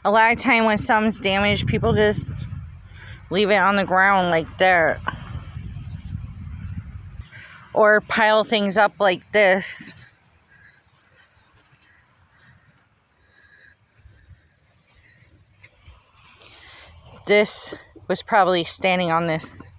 A lot of time when something's damaged, people just leave it on the ground like dirt. Or pile things up like this. This was probably standing on this